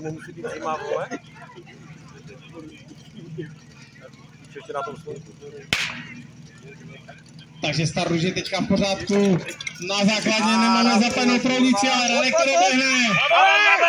nemusí být zima, vole. Ještě na tom slunku. Takže Star Rouge je teďka v pořádku. Na základně nemáme zapenou trojnici, ale Radek to doběhne.